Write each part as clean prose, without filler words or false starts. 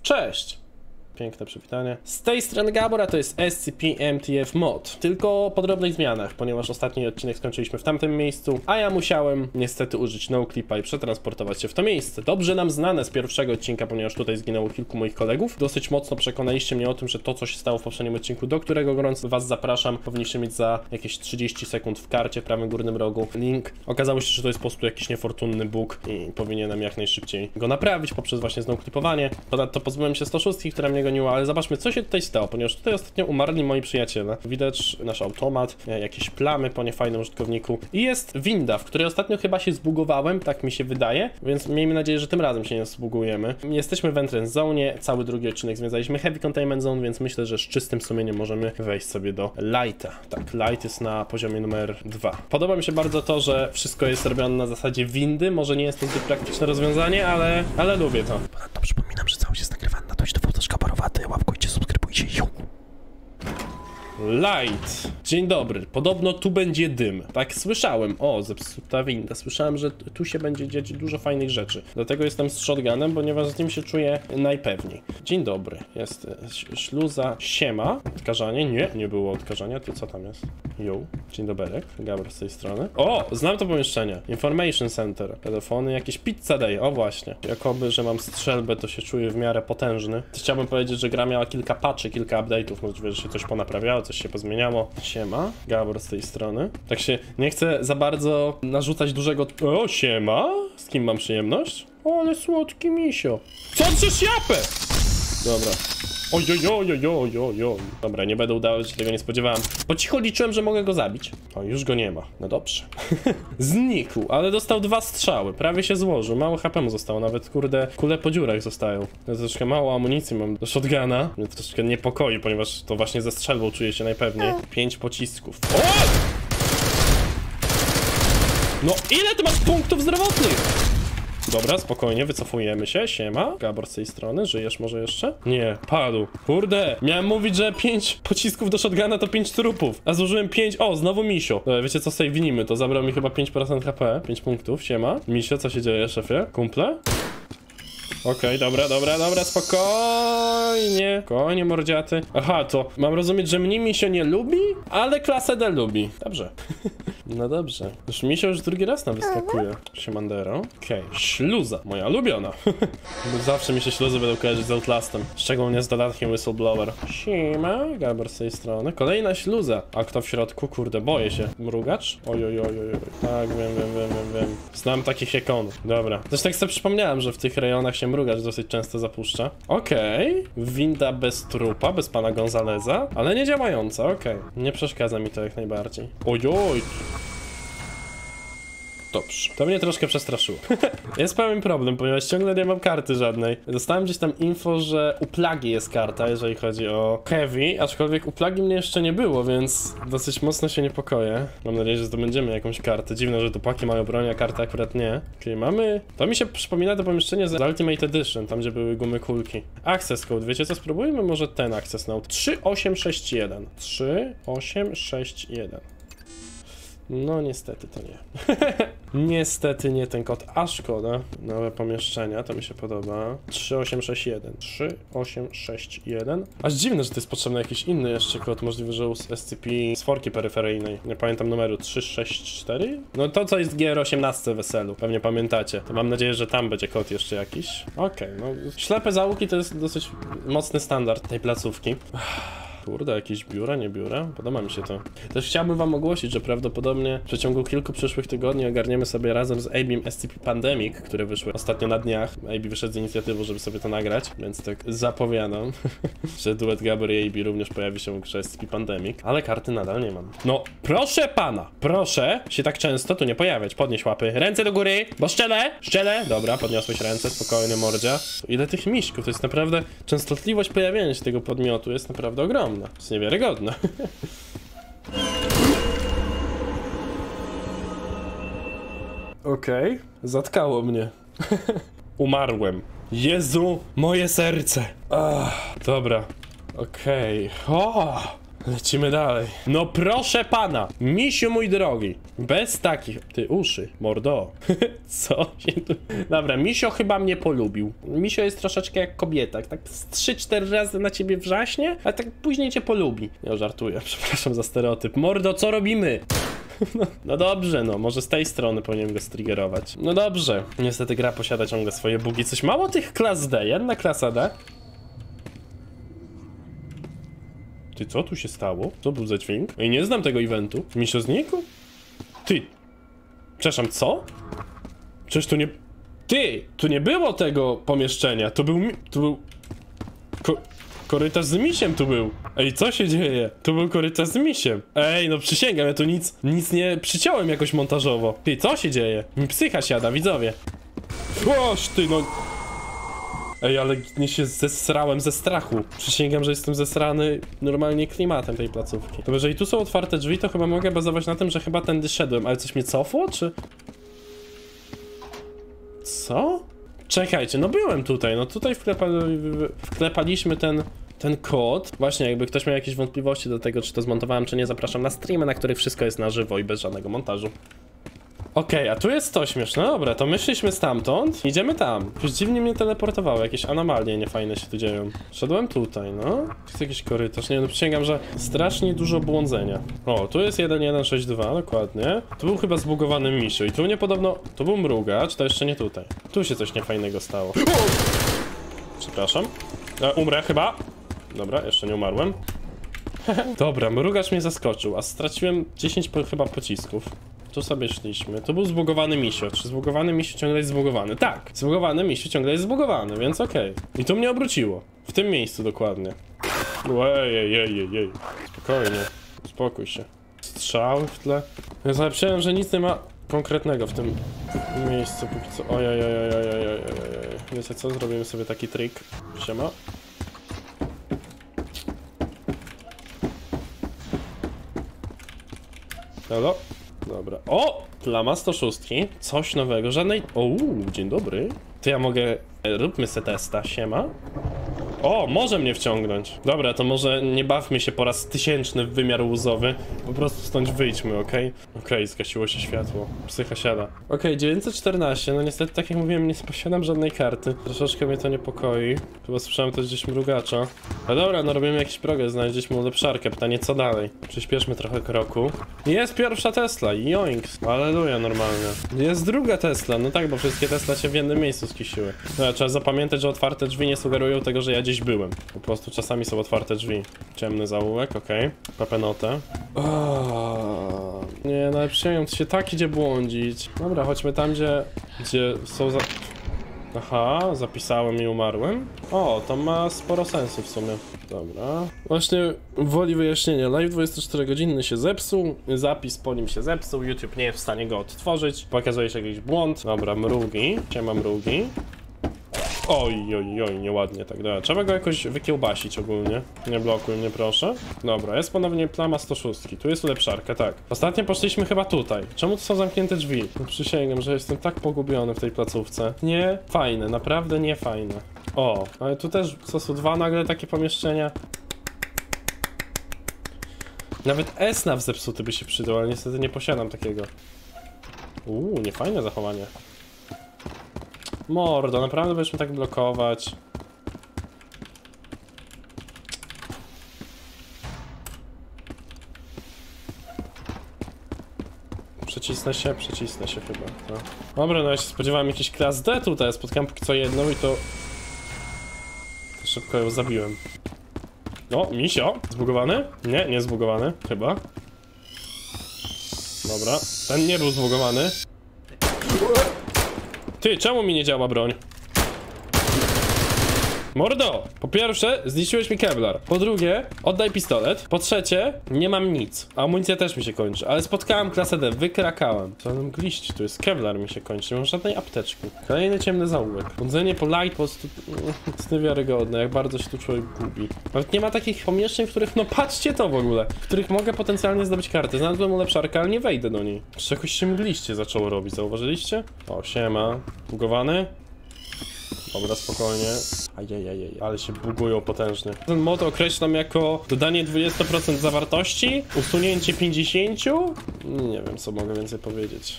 Cześć! Piękne przywitanie. Z tej strony Gabor, a to jest SCP-MTF Mod. Tylko po drobnych zmianach, ponieważ ostatni odcinek skończyliśmy w tamtym miejscu, a ja musiałem niestety użyć noclipa i przetransportować się w to miejsce. Dobrze nam znane z pierwszego odcinka, ponieważ tutaj zginęło kilku moich kolegów. Dosyć mocno przekonaliście mnie o tym, że to, co się stało w poprzednim odcinku, do którego gorąco was zapraszam, powinniście mieć za jakieś 30 sekund w karcie w prawym górnym rogu link. Okazało się, że to jest po prostu jakiś niefortunny bug i powinienem jak najszybciej go naprawić poprzez właśnie znoclipowanie. Ponadto pozbyłem się 106, która mnie goniła, ale zobaczmy, co się tutaj stało, ponieważ tutaj ostatnio umarli moi przyjaciele. Widać nasz automat, jakieś plamy po niefajnym użytkowniku i jest winda, w której ostatnio chyba się zbugowałem, tak mi się wydaje, więc miejmy nadzieję, że tym razem się nie zbugujemy. Jesteśmy w Entrance Zone, cały drugi odcinek związaliśmy Heavy Containment Zone, więc myślę, że z czystym sumieniem możemy wejść sobie do Lighta. Tak, Light jest na poziomie numer 2. Podoba mi się bardzo to, że wszystko jest robione na zasadzie windy, może nie jest to zbyt praktyczne rozwiązanie, ale lubię to. Ponadto przypominam, że całość jest nagrywany na dość dowód szkabarowaty. Łapkujcie, subskrybujcie. Light. Dzień dobry. Podobno tu będzie dym. Tak słyszałem. O, zepsuta winda. Słyszałem, że tu się będzie dziać dużo fajnych rzeczy. Dlatego jestem z shotgunem, ponieważ z nim się czuję najpewniej. Dzień dobry. Jest śluza. Siema. Odkażanie? Nie było odkażania. Tu co tam jest? Jo. Dzień doberek. Gabor z tej strony. O! Znam to pomieszczenie. Information Center. Telefony. Jakieś pizza day. O właśnie. Jakoby, że mam strzelbę, to się czuję w miarę potężny. Chciałbym powiedzieć, że gra miała kilka patchy, kilka update'ów. Możliwe, że się coś ponaprawiało, coś się pozmieniało. Siema, Gabor z tej strony. Tak się nie chcę za bardzo narzucać dużego... O, siema! Z kim mam przyjemność? O, ale słodki misio. Co drzesz japę? Dobra. Ojojojojojojoj. Dobra, nie będę udawał, że się tego nie spodziewałem. Po cichu liczyłem, że mogę go zabić. O, już go nie ma. No dobrze. Znikł, ale dostał 2 strzały. Prawie się złożył. Mało HP mu zostało. Nawet, kurde, kule po dziurach zostają. Ja troszkę mało amunicji mam do shotguna. Mnie troszkę niepokoi, ponieważ to właśnie ze strzelbą czuję się najpewniej. 5 pocisków. O! No ile ty masz punktów zdrowotnych? Dobra, spokojnie, wycofujemy się, siema. Gabor z tej strony, żyjesz może jeszcze? Nie, padł. Kurde, miałem mówić, że 5 pocisków do shotguna to 5 trupów, a zużyłem 5, o, znowu misio. Dobra, wiecie co, save'nimy, to zabrał mi chyba 5% HP, 5 punktów, siema. Misio, co się dzieje, szefie? Kumple? Okej, dobra, spokojnie. Spokojnie, mordziaty. Aha, to mam rozumieć, że mnie misio nie lubi, ale klasę D lubi. Dobrze. No dobrze. Już misio już drugi raz nam wyskakuje. Siemandero. Okej, śluza. Moja ulubiona. Zawsze mi się śluzy będą kojarzyć z Outlastem. Szczególnie z dodatkiem Whistleblower. Siema, Gabor z tej strony. Kolejna śluza. A kto w środku? Kurde, boję się. Mrugacz? Ojojojojoj. Tak, wiem. Znam takich ikonów. Dobra. Zresztą tak sobie przypomniałem, że w tych rejonach się mrugacz dosyć często zapuszcza. Okej. Winda bez trupa, bez pana Gonzaleza, ale nie działająca, okej. Nie przeszkadza mi to jak najbardziej. Ojoj. Dobrze. To mnie troszkę przestraszyło. Jest pewien problem, ponieważ ciągle nie mam karty żadnej. Dostałem gdzieś tam info, że u Plagi jest karta, jeżeli chodzi o Heavy, aczkolwiek u Plagi mnie jeszcze nie było, więc dosyć mocno się niepokoję. Mam nadzieję, że zdobędziemy jakąś kartę. Dziwne, że dupaki mają broń, a karta akurat nie. Czyli mamy... To mi się przypomina to pomieszczenie z Ultimate Edition, tam gdzie były gumy kulki. Access code, wiecie co? Spróbujmy może ten access code. 3861. 3861. No niestety to nie. Niestety nie ten kod, a szkoda. Nowe pomieszczenia, to mi się podoba. 3861. 3861. Aż dziwne, że to jest potrzebny jakiś inny jeszcze kod, możliwy, że z SCP z forki peryferyjnej. Nie pamiętam numeru. 364? No to co jest GR18 weselu, pewnie pamiętacie. To mam nadzieję, że tam będzie kod jeszcze jakiś. Okej, no ślepe zaułki to jest dosyć mocny standard tej placówki. Kurde, jakieś biura, nie biura? Podoba mi się to. Też chciałbym wam ogłosić, że prawdopodobnie w przeciągu kilku przyszłych tygodni ogarniemy sobie razem z AB'em SCP Pandemic, które wyszły ostatnio na dniach. AB wyszedł z inicjatywą, żeby sobie to nagrać, więc tak zapowiadam, że duet Gabor i AB również pojawi się w grze SCP Pandemic, ale karty nadal nie mam. No, proszę pana, proszę się tak często tu nie pojawiać. Podnieś łapy, ręce do góry, bo szczelę. Dobra, podniosłeś ręce, spokojnie, mordzia. Ile tych miśków, to jest naprawdę, częstotliwość pojawienia się tego podmiotu jest naprawdę ogromna. To jest niewiarygodne. Okej, zatkało mnie. Umarłem. Jezu, moje serce. Dobra. Okej. Lecimy dalej. No proszę pana, misiu mój drogi. Bez takich... Ty, uszy, mordo. Co się tu... Dobra, misio chyba mnie polubił. Misio jest troszeczkę jak kobieta. Tak z 3-4 razy na ciebie wrzaśnie, a tak później cię polubi. Ja żartuję, przepraszam za stereotyp. Mordo, co robimy? No dobrze, no, może z tej strony powinienem go striggerować. No dobrze. Niestety gra posiada ciągle swoje bugi. Coś mało tych klas D, jedna klasa D. Ty, co tu się stało? Co był za dźwięk? Ej, nie znam tego eventu. Misio znikł? Ty. Przepraszam, co? Przecież tu nie... Ty! Tu nie było tego pomieszczenia. To był... Korytarz z misiem tu był. Ej, co się dzieje? Tu był korytarz z misiem. Ej, no przysięgam, ja tu nic nie przyciąłem jakoś montażowo. Ty, co się dzieje? Mi psycha siada, widzowie. Oż ty, no... Ej, ale nie się zesrałem ze strachu. Przysięgam, że jestem zesrany normalnie klimatem tej placówki. To jeżeli tu są otwarte drzwi, to chyba mogę bazować na tym, że chyba tędy szedłem. Ale coś mnie cofło, czy... Co? Czekajcie, no byłem tutaj. No tutaj wklepaliśmy ten kod. Właśnie, jakby ktoś miał jakieś wątpliwości do tego, czy to zmontowałem, czy nie, zapraszam na streamy, na których wszystko jest na żywo i bez żadnego montażu. Okej, a tu jest to śmieszne. Dobra, to my szliśmy stamtąd. Idziemy tam. Już dziwnie mnie teleportowało. Jakieś anomalie niefajne się tu dzieją. Szedłem tutaj, no. Jest jakiś korytarz. Nie, no przysięgam, że strasznie dużo błądzenia. O, tu jest 1162, dokładnie. Tu był chyba zbugowany misiu. I tu nie podobno... Tu był mrugacz, to jeszcze nie tutaj. Tu się coś niefajnego stało. Przepraszam. Umrę chyba. Dobra, jeszcze nie umarłem. Dobra, mrugacz mnie zaskoczył, a straciłem 10 chyba pocisków. Tu sobie szliśmy. To był zbugowany misio. Czy zbugowany misio ciągle jest zbugowany? Tak, zbugowany misio ciągle jest zbugowany, więc okej. I tu mnie obróciło. W tym miejscu dokładnie. Ej. Spokojnie. Uspokój się. Strzały w tle. Ja zapisałem, że nic nie ma konkretnego w tym miejscu póki co. Ojej. Wiecie co? Zrobimy sobie taki trik. Siema. Halo? Dobra. O! Plama 106. Coś nowego. Żadnej... dzień dobry. To ja mogę... Róbmy se testa. Siema. O, może mnie wciągnąć. Dobra, to może nie bawmy się po raz 1000 w wymiar łuzowy. Po prostu stąd wyjdźmy, okej? Okej, zgasiło się światło. Psycha siada. Okej, 914. No niestety, tak jak mówiłem, nie posiadam żadnej karty. Troszeczkę mnie to niepokoi. Chyba słyszałem też gdzieś mrugacza. No dobra, no robimy jakiś progres. Znaleźliśmy ulepszarkę. Pytanie, co dalej? Przyspieszmy trochę kroku. Jest pierwsza Tesla. Joinks. Aleluja, normalnie. Jest druga Tesla. No tak, bo wszystkie Tesla się w jednym miejscu skisiły. No, trzeba zapamiętać, że otwarte drzwi nie sugerują tego, że ja gdzieś byłem. Po prostu czasami są otwarte drzwi. Ciemny zaułek, okej. Papenotę. Nie, no ale przyjąłem, to się tak idzie błądzić. Dobra, chodźmy tam, gdzie są Aha, zapisałem i umarłem. O, to ma sporo sensu w sumie. Dobra. Właśnie woli wyjaśnienia. Live 24-godzinny się zepsuł, zapis po nim się zepsuł, YouTube nie jest w stanie go odtworzyć. Pokazuje się jakiś błąd. Dobra, mrugi. Siema mrugi. Oj, nieładnie tak, dobra. Trzeba go jakoś wykiełbasić ogólnie. Nie blokuj mnie, proszę. Dobra, jest ponownie plama 106. Tu jest ulepszarka, tak. Ostatnio poszliśmy chyba tutaj. Czemu tu są zamknięte drzwi? No, przysięgam, że jestem tak pogubiony w tej placówce. Nie fajne, naprawdę nie fajne. O, ale tu też są dwa nagle takie pomieszczenia. Nawet SNAF zepsuty by się przydał, ale niestety nie posiadam takiego. Niefajne zachowanie. Mordo, naprawdę będziesz mi tak blokować. Przecisnę się chyba. No. Dobra, no ja się spodziewałem jakiś klas D tutaj, spotkałem póki co jedną i to szybko ją zabiłem. O, misio! Zbugowany? Nie zbugowany, chyba. Dobra, ten nie był zbugowany. Ty, czemu mi nie działa broń? Mordo! Po pierwsze, zniszczyłeś mi Kevlar. Po drugie, oddaj pistolet. Po trzecie, nie mam nic. Amunicja też mi się kończy, ale spotkałem klasę D, wykrakałem. Co nam gliść? Tu jest Kevlar mi się kończy, nie mam żadnej apteczki. Kolejny ciemny zaułek. Chodzenie po light post jest niewiarygodne, jak bardzo się tu człowiek gubi. Nawet nie ma takich pomieszczeń, w których, no patrzcie to w ogóle, w których mogę potencjalnie zdobyć kartę. Znalazłem ulepszarkę, ale nie wejdę do niej. Czy jakoś się mgliście zaczęło robić, zauważyliście? O, siema. Bugowany? Dobra, spokojnie. Ajajajaj, ale się bugują potężnie. Ten mod określam jako dodanie 20% zawartości, usunięcie 50%. Nie wiem, co mogę więcej powiedzieć.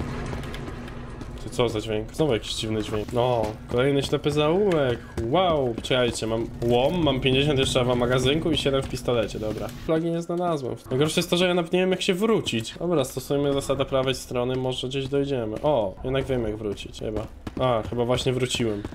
Co za dźwięk? Znowu jakiś dziwny dźwięk. No, kolejny ślepy zaułek. Wow, czekajcie, mam łom, mam 50 jeszcze w magazynku i 7 w pistolecie, dobra. Flagi nie znalazłem. Najgorsze jest to, że ja nawet nie wiem, jak się wrócić. Dobra, stosujmy zasadę prawej strony, może gdzieś dojdziemy. O, jednak wiem, jak wrócić, chyba. Chyba właśnie wróciłem.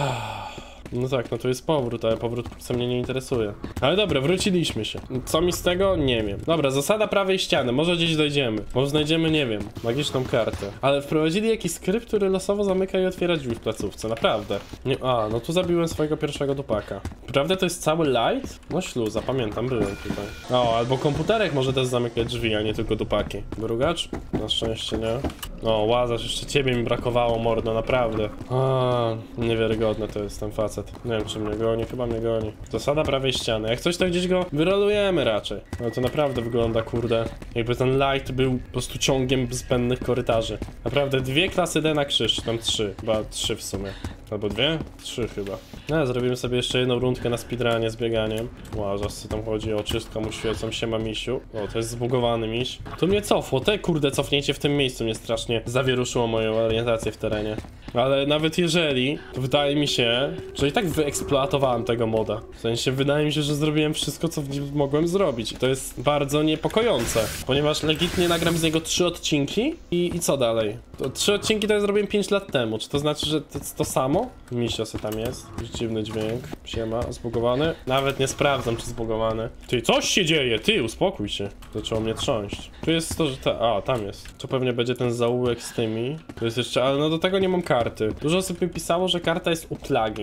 No tak, no to jest powrót, ale powrót co mnie nie interesuje. Ale dobra, wróciliśmy się. Co mi z tego? Nie wiem. Dobra, zasada prawej ściany, może gdzieś dojdziemy. Może znajdziemy, nie wiem, magiczną kartę. Ale wprowadzili jakiś skrypt, który losowo zamyka i otwiera drzwi w placówce, naprawdę. Nie, no tu zabiłem swojego pierwszego dupaka. Prawda to jest cały light? No śluza, pamiętam, byłem tutaj. Albo komputerek może też zamykać drzwi, a nie tylko dupaki. Brugacz? Na szczęście nie. Łazarz, jeszcze ciebie mi brakowało, mordo, naprawdę. Niewiarygodne to jest ten facet. Nie wiem, czy mnie goni, chyba mnie goni. Zasada prawej ściany. Jak coś, to gdzieś go wyrolujemy raczej. No to naprawdę wygląda, kurde, jakby ten light był po prostu ciągiem zbędnych korytarzy. Naprawdę 2 klasy D na krzyż, tam 3, chyba 3 w sumie. Albo 2? 3 chyba. Zrobimy sobie jeszcze jedną rundkę na speedrunie z bieganiem. Co tam chodzi? O, czystko mu świecą, siema misiu. To jest zbugowany miś. To mnie cofło, kurde cofnięcie w tym miejscu mnie strasznie zawieruszyło moją orientację w terenie. Ale nawet jeżeli, to wydaje mi się, że i tak wyeksploatowałem tego moda. W sensie wydaje mi się, że zrobiłem wszystko, co mogłem zrobić. I to jest bardzo niepokojące, ponieważ legitnie nagram z niego 3 odcinki i co dalej? To 3 odcinki to ja zrobiłem 5 lat temu. Czy to znaczy, że to jest to samo? Misio se tam jest. Dziwny dźwięk. Siema, zbugowany. Nawet nie sprawdzam, czy zbugowany. Ty, coś się dzieje, ty, uspokój się. Zaczęło mnie trząść. Tu jest to, że tam jest. To pewnie będzie ten zaułek z tymi. To jest jeszcze, ale no do tego nie mam karty. Dużo osób mi pisało, że karta jest u plagi.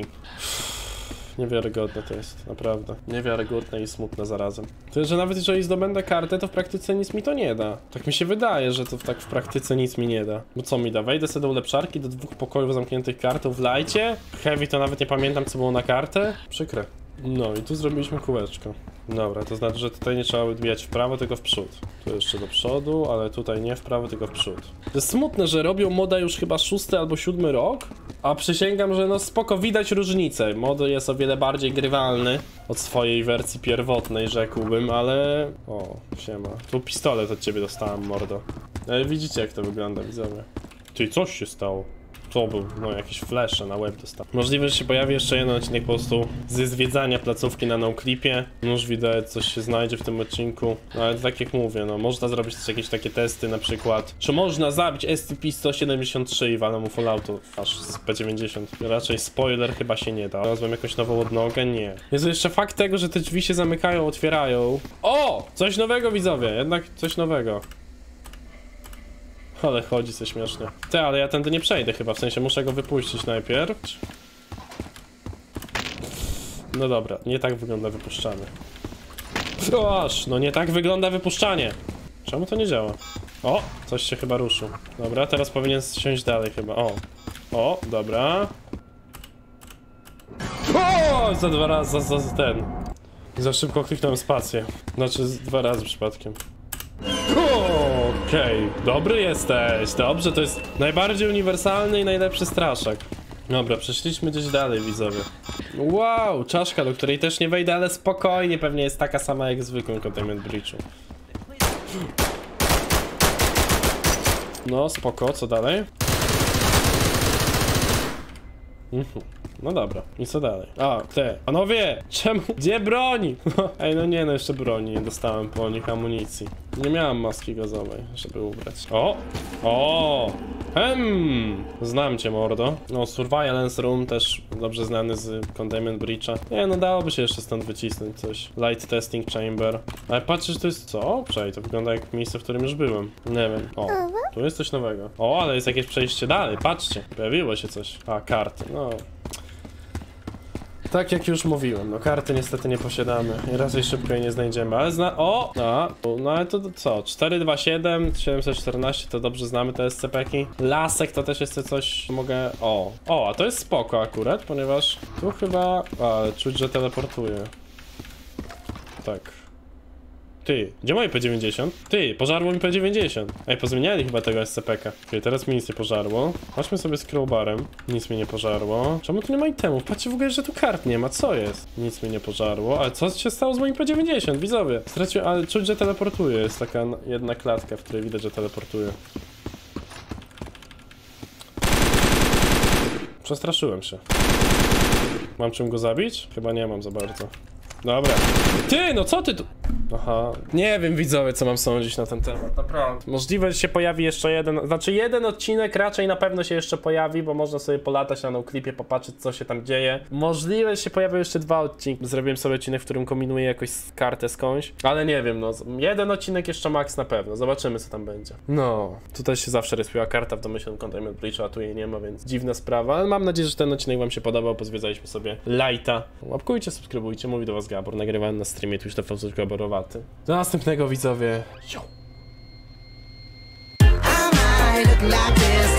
Niewiarygodne to jest, naprawdę. Niewiarygodne i smutne zarazem. To, że nawet jeżeli zdobędę kartę, to w praktyce nic mi to nie da. Tak mi się wydaje, że to tak w praktyce nic mi nie da. Bo co mi da? Wejdę sobie do ulepszarki, do 2 pokojów zamkniętych kartą w lajcie. Heavy to nawet nie pamiętam, co było na kartę. Przykre. No i tu zrobiliśmy kółeczko. Dobra, to znaczy, że tutaj nie trzeba odbijać w prawo, tylko w przód. Tu jeszcze do przodu, ale tutaj nie w prawo, tylko w przód. To jest smutne, że robią moda już chyba 6. albo 7. rok, a przysięgam, że no spoko, widać różnicę. Mod jest o wiele bardziej grywalny od swojej wersji pierwotnej, rzekłbym, ale... siema. Tu pistolet od ciebie dostałem, mordo. Ale widzicie, jak to wygląda, widzowie. Ty, coś się stało. To był, jakieś flesze na łeb dostał. Możliwe, że się pojawi jeszcze jeden odcinek po prostu ze zwiedzania placówki na NoClipie. Już widać, coś się znajdzie w tym odcinku. Ale tak jak mówię, można zrobić też jakieś takie testy, na przykład, czy można zabić SCP-173 i walę mu Falloutu aż z P90. Raczej spoiler chyba się nie da. Znalazłem jakąś nową odnogę? Nie. Jest jeszcze fakt tego, że te drzwi się zamykają, otwierają. Coś nowego, widzowie, jednak coś nowego. Ale chodzi co śmiesznie. Ale ja tędy nie przejdę chyba, w sensie muszę go wypuścić najpierw. No dobra, nie tak wygląda wypuszczanie. Nie tak wygląda wypuszczanie. Czemu to nie działa? Coś się chyba ruszył. Dobra, teraz powinien siąść dalej chyba. Dobra. Za 2 razy, za szybko kliknąłem spację. Znaczy 2 razy przypadkiem. Okej, dobry jesteś, dobrze, to jest najbardziej uniwersalny i najlepszy straszak. Dobra, przeszliśmy gdzieś dalej, widzowie. Wow, czaszka, do której też nie wejdę, ale spokojnie, pewnie jest taka sama jak w zwykłym Containment Breachu. No, spoko, co dalej? No dobra, i co dalej? Panowie! Czemu? Gdzie broń? Ej, no jeszcze broni nie dostałem po nich amunicji. Nie miałem maski gazowej, żeby ubrać. Znam cię, mordo. Surveillance Room też dobrze znany z Containment Breacha. Dałoby się jeszcze stąd wycisnąć coś. Light Testing Chamber. Ale patrzcie, że to jest co? To wygląda jak miejsce, w którym już byłem. Nie wiem. Tu jest coś nowego. Ale jest jakieś przejście dalej, patrzcie. Pojawiło się coś. Karty, Tak jak już mówiłem, karty niestety nie posiadamy i raczej szybko jej nie znajdziemy, ale ale to co? 427, 714 to dobrze znamy te SCP-ki. Lasek to też jest coś, mogę... a to jest spoko akurat, ponieważ tu chyba... ale czuć, że teleportuje. Tak. Ty, gdzie moje P90? Ty, pożarło mi P90. Ej, pozmieniali chyba tego SCP-ka. Okej, teraz mi nic nie pożarło. Chodźmy sobie z crowbarem. Nic mi nie pożarło. Czemu tu nie ma itemów? Patrzcie w ogóle, że tu kart nie ma. Co jest? Nic mi nie pożarło. Ale co się stało z moim P90? Widzowie. Straciłem, ale czuć, że teleportuje. Jest taka jedna klatka, w której widać, że teleportuje. Przestraszyłem się. Mam czym go zabić? Chyba nie mam za bardzo. Dobra. Ty, no co ty tu? Aha. Nie wiem, widzowie, co mam sądzić na ten temat, naprawdę. Możliwe, że się pojawi jeszcze jeden odcinek raczej na pewno się jeszcze pojawi, bo można sobie polatać na noclipie, popatrzeć, co się tam dzieje. Możliwe, że się pojawią jeszcze 2 odcinki. Zrobiłem sobie odcinek, w którym kombinuję jakoś kartę skądś, ale nie wiem, no. Jeden odcinek jeszcze max na pewno. Zobaczymy, co tam będzie. No. Tutaj się zawsze respiła karta w domyślnym Containment Breachu, a tu jej nie ma, więc dziwna sprawa, ale mam nadzieję, że ten odcinek wam się podobał. Pozwiedzaliśmy sobie lighta. Łapkujcie, subskrybujcie. Mówi do was Gabor, nagrywany na streamie Twitch TV Gaborowaty. Do następnego, widzowie. Yo. I might look like this.